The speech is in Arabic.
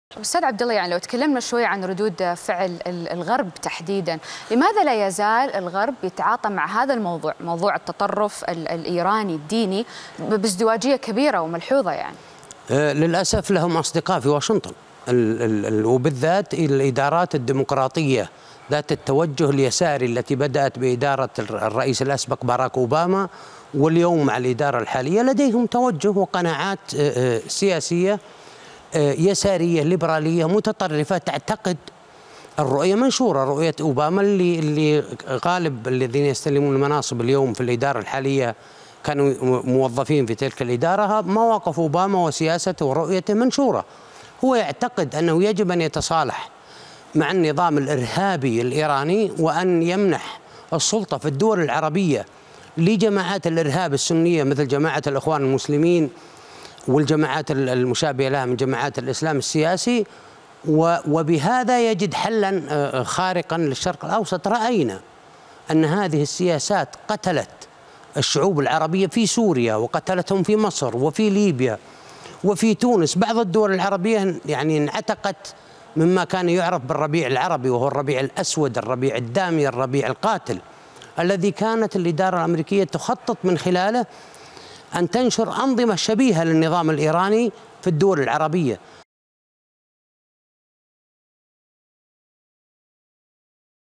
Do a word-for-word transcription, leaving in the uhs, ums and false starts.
أستاذ عبد الله، يعني لو تكلمنا شوي عن ردود فعل الغرب تحديدا، لماذا لا يزال الغرب يتعاطى مع هذا الموضوع، موضوع التطرف الإيراني الديني بازدواجية كبيرة وملحوظة؟ يعني آه للأسف لهم أصدقاء في واشنطن، وبالذات الإدارات الديمقراطية ذات التوجه اليساري التي بدأت بإدارة الرئيس الأسبق باراك أوباما، واليوم مع الإدارة الحالية لديهم توجه وقناعات آه سياسية يسارية ليبرالية متطرفة، تعتقد الرؤية منشورة، رؤية أوباما اللي اللي غالب الذين يستلمون المناصب اليوم في الإدارة الحالية كانوا موظفين في تلك الإدارة. مواقف أوباما وسياسته ورؤيته منشورة. هو يعتقد أنه يجب أن يتصالح مع النظام الإرهابي الإيراني، وأن يمنح السلطة في الدول العربية لجماعات الإرهاب السنية مثل جماعة الإخوان المسلمين والجماعات المشابهة لها من جماعات الإسلام السياسي، وبهذا يجد حلا خارقا للشرق الأوسط. رأينا أن هذه السياسات قتلت الشعوب العربية في سوريا، وقتلتهم في مصر وفي ليبيا وفي تونس. بعض الدول العربية يعني انعتقت مما كان يعرف بالربيع العربي، وهو الربيع الأسود، الربيع الدامي، الربيع القاتل، الذي كانت الإدارة الأمريكية تخطط من خلاله أن تنشر أنظمة شبيهة للنظام الإيراني في الدول العربية.